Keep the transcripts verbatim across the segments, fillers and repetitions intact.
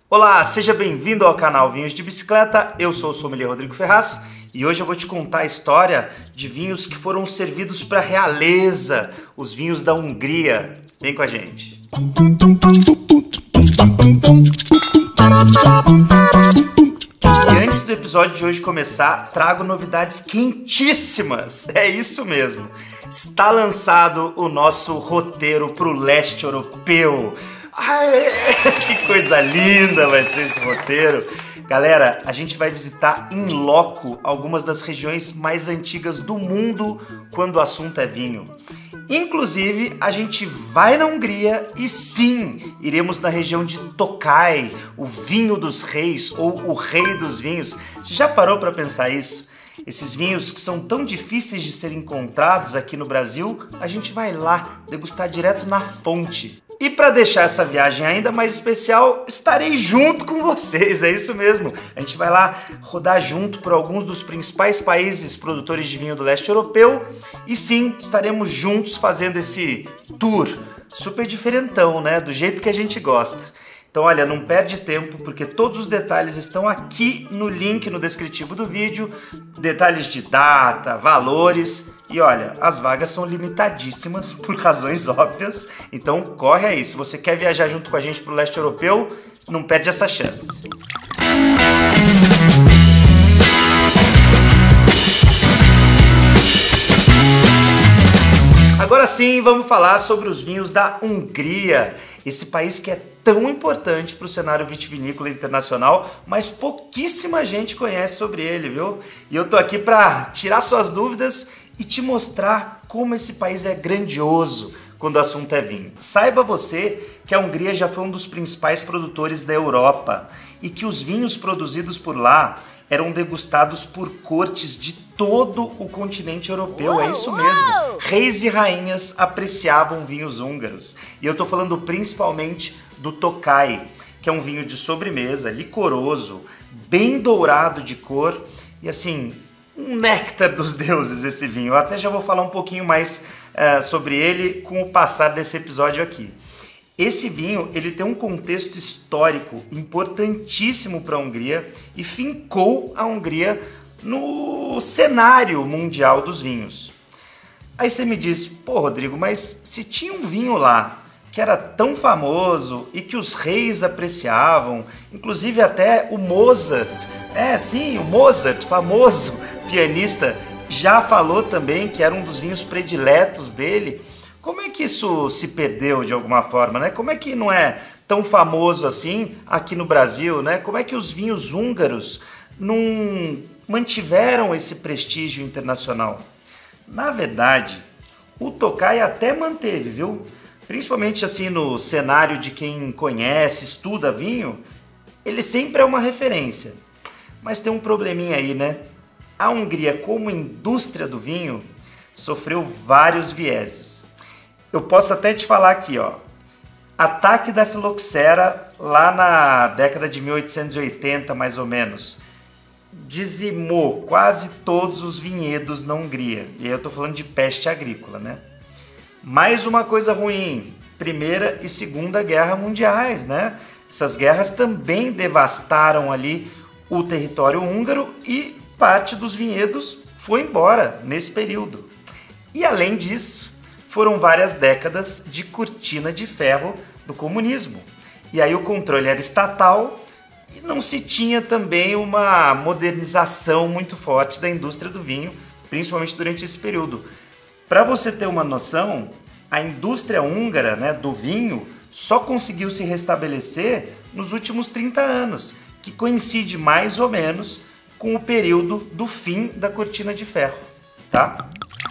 Olá, seja bem-vindo ao canal Vinhos de Bicicleta, eu sou o sommelier Rodrigo Ferraz e hoje eu vou te contar a história de vinhos que foram servidos para a realeza, os vinhos da Hungria. Vem com a gente! E antes do episódio de hoje começar, trago novidades quentíssimas, é isso mesmo! Está lançado o nosso roteiro para o leste europeu. Ai, que coisa linda vai ser esse roteiro. Galera, a gente vai visitar in loco algumas das regiões mais antigas do mundo quando o assunto é vinho. Inclusive, a gente vai na Hungria e sim, iremos na região de Tokaj, o vinho dos reis ou o rei dos vinhos. Você já parou para pensar isso? Esses vinhos que são tão difíceis de serem encontrados aqui no Brasil, a gente vai lá degustar direto na fonte. E para deixar essa viagem ainda mais especial, estarei junto com vocês, é isso mesmo. A gente vai lá rodar junto por alguns dos principais países produtores de vinho do leste europeu e sim, estaremos juntos fazendo esse tour super diferentão, né? Do jeito que a gente gosta. Então, olha, não perde tempo, porque todos os detalhes estão aqui no link no descritivo do vídeo, detalhes de data, valores, e olha, as vagas são limitadíssimas por razões óbvias, então corre aí, se você quer viajar junto com a gente para o leste europeu, não perde essa chance. Agora sim, vamos falar sobre os vinhos da Hungria, esse país que é tão importante para o cenário vitivinícola internacional, mas pouquíssima gente conhece sobre ele, viu? E eu tô aqui para tirar suas dúvidas e te mostrar como esse país é grandioso quando o assunto é vinho. Saiba você que a Hungria já foi um dos principais produtores da Europa e que os vinhos produzidos por lá eram degustados por cortes de todo o continente europeu, uou, é isso mesmo. Uou. Reis e rainhas apreciavam vinhos húngaros. E eu tô falando principalmente do Tokaj, que é um vinho de sobremesa, licoroso, bem dourado de cor e assim, um néctar dos deuses esse vinho. Eu até já vou falar um pouquinho mais uh, sobre ele com o passar desse episódio aqui. Esse vinho ele tem um contexto histórico importantíssimo para a Hungria e fincou a Hungria no cenário mundial dos vinhos. Aí você me diz, pô Rodrigo, mas se tinha um vinho lá que era tão famoso e que os reis apreciavam, inclusive até o Mozart, é sim, o Mozart, famoso pianista, já falou também que era um dos vinhos prediletos dele. Como é que isso se perdeu de alguma forma, né? Como é que não é tão famoso assim aqui no Brasil, né? Como é que os vinhos húngaros não mantiveram esse prestígio internacional? Na verdade, o Tokaj até manteve, viu? Principalmente assim no cenário de quem conhece, estuda vinho, ele sempre é uma referência. Mas tem um probleminha aí, né? A Hungria, como indústria do vinho, sofreu vários vieses. Eu posso até te falar aqui, ó. Ataque da filoxera lá na década de mil oitocentos e oitenta, mais ou menos, dizimou quase todos os vinhedos na Hungria. E aí eu tô falando de peste agrícola, né? Mais uma coisa ruim, Primeira e Segunda Guerra Mundiais, né? Essas guerras também devastaram ali o território húngaro e parte dos vinhedos foi embora nesse período. E além disso, foram várias décadas de cortina de ferro do comunismo. E aí o controle era estatal e não se tinha também uma modernização muito forte da indústria do vinho, principalmente durante esse período. Para você ter uma noção, a indústria húngara, né, do vinho só conseguiu se restabelecer nos últimos trinta anos, que coincide mais ou menos com o período do fim da cortina de ferro, tá?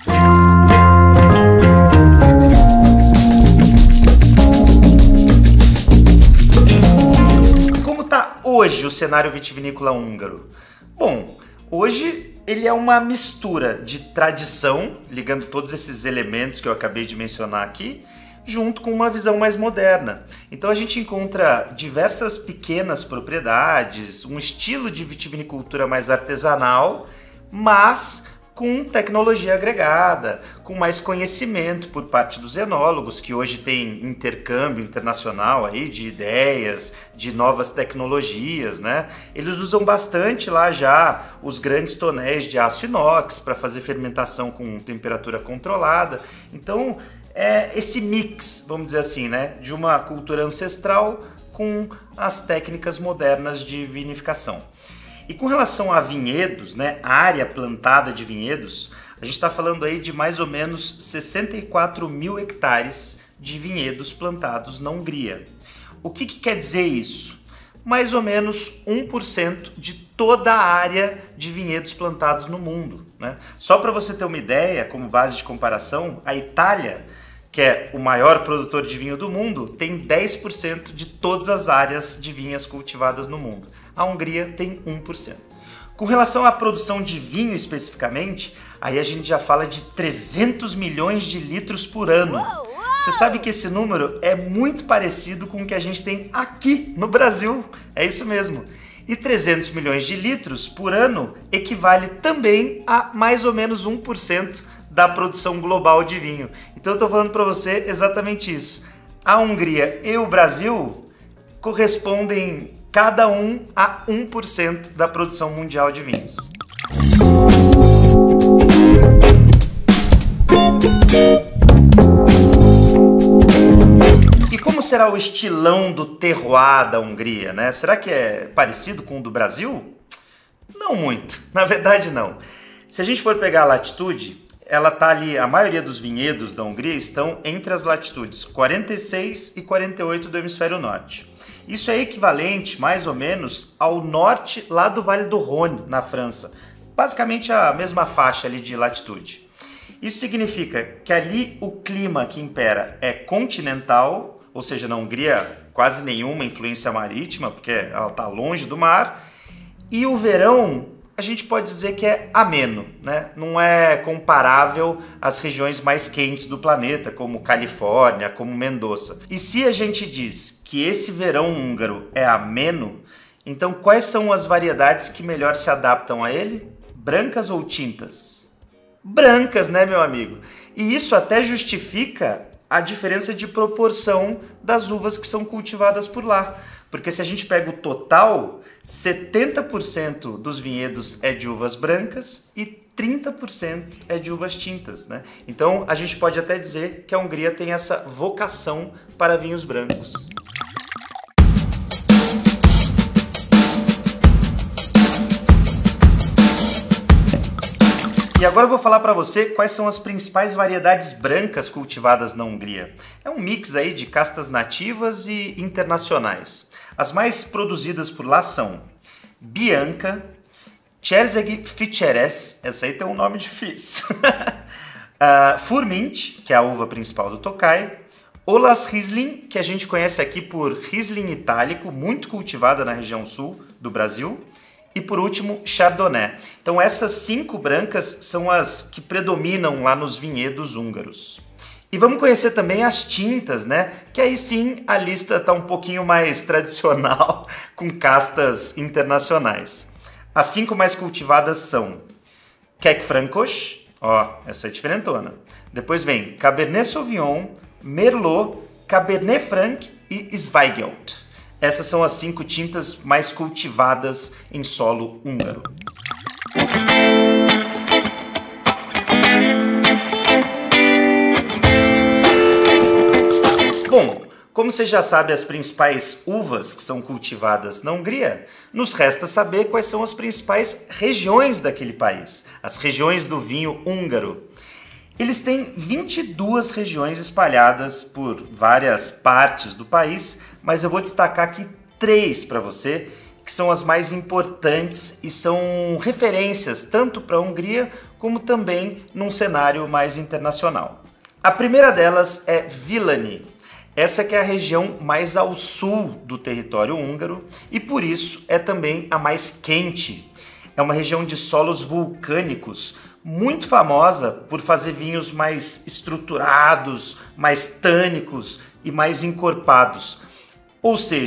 Como está hoje o cenário vitivinícola húngaro? Bom, hoje ele é uma mistura de tradição, ligando todos esses elementos que eu acabei de mencionar aqui, junto com uma visão mais moderna. Então a gente encontra diversas pequenas propriedades, um estilo de vitivinicultura mais artesanal, mas com tecnologia agregada, com mais conhecimento por parte dos enólogos, que hoje tem intercâmbio internacional aí de ideias, de novas tecnologias, né? Eles usam bastante lá já os grandes tonéis de aço inox para fazer fermentação com temperatura controlada. Então, é esse mix, vamos dizer assim, né, de uma cultura ancestral com as técnicas modernas de vinificação. E com relação a vinhedos, né, a área plantada de vinhedos, a gente está falando aí de mais ou menos sessenta e quatro mil hectares de vinhedos plantados na Hungria. O que, que quer dizer isso? Mais ou menos um por cento de toda a área de vinhedos plantados no mundo, né? Só para você ter uma ideia, como base de comparação, a Itália, que é o maior produtor de vinho do mundo, tem dez por cento de todas as áreas de vinhas cultivadas no mundo. A Hungria tem um por cento. Com relação à produção de vinho especificamente, aí a gente já fala de trezentos milhões de litros por ano. Você sabe que esse número é muito parecido com o que a gente tem aqui no Brasil. É isso mesmo. E trezentos milhões de litros por ano equivale também a mais ou menos um por cento da produção global de vinho. Então eu estou falando para você exatamente isso. A Hungria e o Brasil correspondem cada um a um por cento da produção mundial de vinhos. E como será o estilão do terroir da Hungria, né? Será que é parecido com o do Brasil? Não muito, na verdade não. Se a gente for pegar a latitude, ela tá ali, a maioria dos vinhedos da Hungria estão entre as latitudes quarenta e seis e quarenta e oito do hemisfério norte. Isso é equivalente, mais ou menos, ao norte lá do Vale do Rhône, na França. Basicamente a mesma faixa ali de latitude. Isso significa que ali o clima que impera é continental, ou seja, na Hungria quase nenhuma influência marítima, porque ela está longe do mar, e o verão a gente pode dizer que é ameno, né? Não é comparável às regiões mais quentes do planeta, como Califórnia, como Mendoza. E se a gente diz que esse verão húngaro é ameno, então quais são as variedades que melhor se adaptam a ele? Brancas ou tintas? Brancas, né, meu amigo? E isso até justifica a diferença de proporção das uvas que são cultivadas por lá. Porque se a gente pega o total, setenta por cento dos vinhedos é de uvas brancas e trinta por cento é de uvas tintas, né? Então a gente pode até dizer que a Hungria tem essa vocação para vinhos brancos. E agora eu vou falar para você quais são as principais variedades brancas cultivadas na Hungria. É um mix aí de castas nativas e internacionais. As mais produzidas por lá são Bianca, Cserzegi Ficheres, essa aí tem um nome difícil, uh, Furmint, que é a uva principal do Tokaj, Olas Riesling, que a gente conhece aqui por Riesling itálico, muito cultivada na região sul do Brasil, e por último, Chardonnay. Então essas cinco brancas são as que predominam lá nos vinhedos húngaros. E vamos conhecer também as tintas, né? Que aí sim a lista está um pouquinho mais tradicional, com castas internacionais. As cinco mais cultivadas são Keck Francos, ó, essa é diferentona. Depois vem Cabernet Sauvignon, Merlot, Cabernet Franc e Zweigelt. Essas são as cinco tintas mais cultivadas em solo húngaro. Bom, como você já sabe as principais uvas que são cultivadas na Hungria, nos resta saber quais são as principais regiões daquele país, as regiões do vinho húngaro. Eles têm vinte e duas regiões espalhadas por várias partes do país, mas eu vou destacar aqui três para você, que são as mais importantes e são referências tanto para a Hungria como também num cenário mais internacional. A primeira delas é Villany. Essa que é a região mais ao sul do território húngaro e por isso é também a mais quente. É uma região de solos vulcânicos, muito famosa por fazer vinhos mais estruturados, mais tânicos e mais encorpados. Ou seja,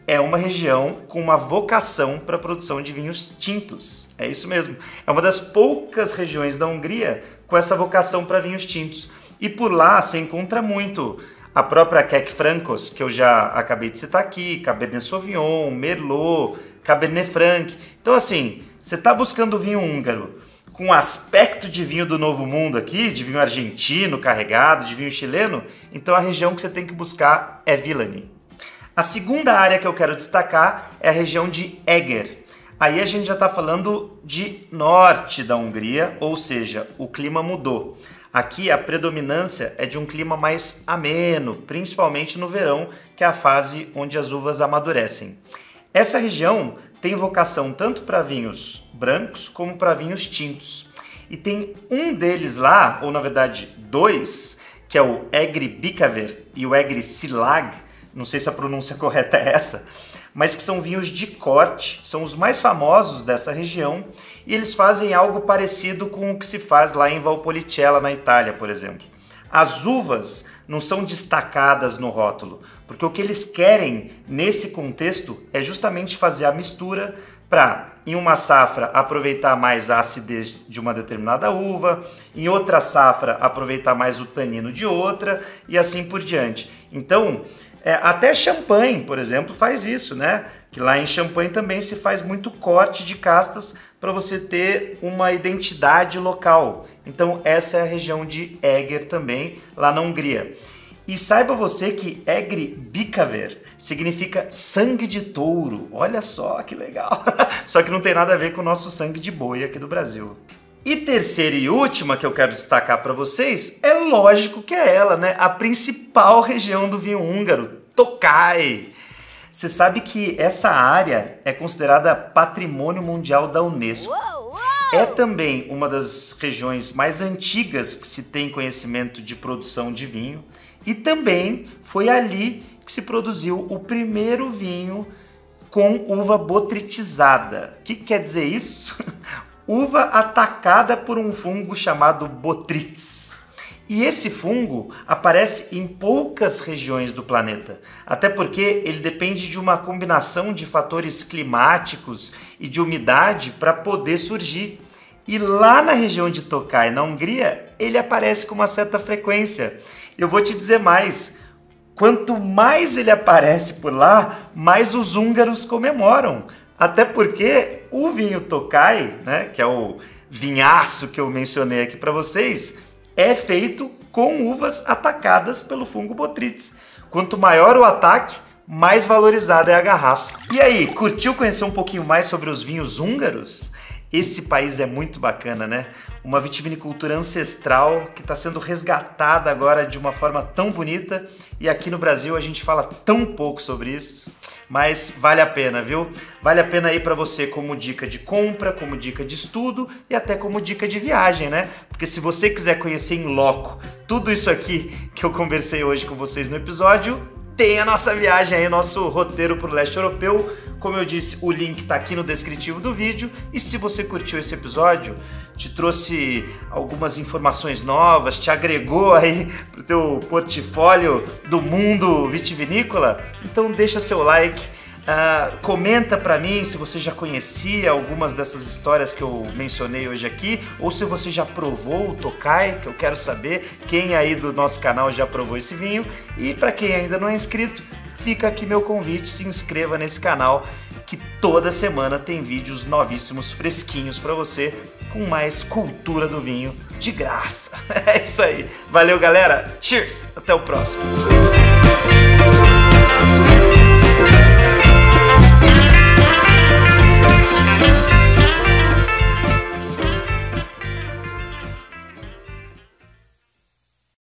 é uma região com uma vocação para a produção de vinhos tintos. É isso mesmo. É uma das poucas regiões da Hungria com essa vocação para vinhos tintos. E por lá você encontra muito a própria Keck Francos, que eu já acabei de citar aqui, Cabernet Sauvignon, Merlot, Cabernet Franc. Então assim, você está buscando vinho húngaro com aspecto de vinho do Novo Mundo aqui, de vinho argentino carregado, de vinho chileno, então a região que você tem que buscar é Villany. A segunda área que eu quero destacar é a região de Eger. Aí a gente já está falando de norte da Hungria, ou seja, o clima mudou. Aqui a predominância é de um clima mais ameno, principalmente no verão, que é a fase onde as uvas amadurecem. Essa região tem vocação tanto para vinhos brancos como para vinhos tintos. E tem um deles lá, ou na verdade dois, que é o Egri Bikaver e o Egri Silag, não sei se a pronúncia correta é essa, mas que são vinhos de corte, são os mais famosos dessa região, e eles fazem algo parecido com o que se faz lá em Valpolicella, na Itália, por exemplo. As uvas não são destacadas no rótulo, porque o que eles querem nesse contexto é justamente fazer a mistura para, em uma safra, aproveitar mais a acidez de uma determinada uva, em outra safra, aproveitar mais o tanino de outra e assim por diante. Então, é, até champanhe, por exemplo, faz isso, né? Que lá em Champagne também se faz muito corte de castas para você ter uma identidade local. Então essa é a região de Eger também, lá na Hungria. E saiba você que Egri Bikaver significa sangue de touro. Olha só que legal! Só que não tem nada a ver com o nosso sangue de boi aqui do Brasil. E terceira e última que eu quero destacar para vocês, é lógico que é ela, né? A principal região do vinho húngaro, Tokaj. Você sabe que essa área é considerada Patrimônio Mundial da Unesco. É também uma das regiões mais antigas que se tem conhecimento de produção de vinho. E também foi ali que se produziu o primeiro vinho com uva botrytizada. O que quer dizer isso? Uva atacada por um fungo chamado botrytis. E esse fungo aparece em poucas regiões do planeta, até porque ele depende de uma combinação de fatores climáticos e de umidade para poder surgir. E lá na região de Tokaj, na Hungria, ele aparece com uma certa frequência. Eu vou te dizer mais, quanto mais ele aparece por lá, mais os húngaros comemoram. Até porque o vinho Tokaj, né, que é o vinhaço que eu mencionei aqui para vocês, é feito com uvas atacadas pelo fungo botrytis. Quanto maior o ataque, mais valorizada é a garrafa. E aí, curtiu conhecer um pouquinho mais sobre os vinhos húngaros? Esse país é muito bacana, né? Uma vitivinicultura ancestral que está sendo resgatada agora de uma forma tão bonita, e aqui no Brasil a gente fala tão pouco sobre isso, mas vale a pena, viu? Vale a pena ir para você como dica de compra, como dica de estudo e até como dica de viagem, né? Porque se você quiser conhecer em loco tudo isso aqui que eu conversei hoje com vocês no episódio, tem a nossa viagem aí, nosso roteiro para o leste europeu. Como eu disse, o link está aqui no descritivo do vídeo. E se você curtiu esse episódio, te trouxe algumas informações novas, te agregou aí para o teu portfólio do mundo vitivinícola, então deixa seu like. Uh, comenta para mim se você já conhecia algumas dessas histórias que eu mencionei hoje aqui, ou se você já provou o Tokaj, que eu quero saber quem aí do nosso canal já provou esse vinho. E para quem ainda não é inscrito, fica aqui meu convite, se inscreva nesse canal, que toda semana tem vídeos novíssimos, fresquinhos para você, com mais cultura do vinho de graça. É isso aí, valeu galera, cheers, até o próximo.